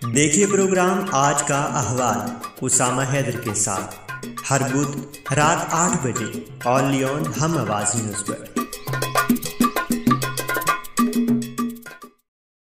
देखिए प्रोग्राम आज का अहवाल उसामा हैदर के साथ हर बुध रात 8 बजे ऑनली ऑन हम आवाज़ न्यूज़ पर।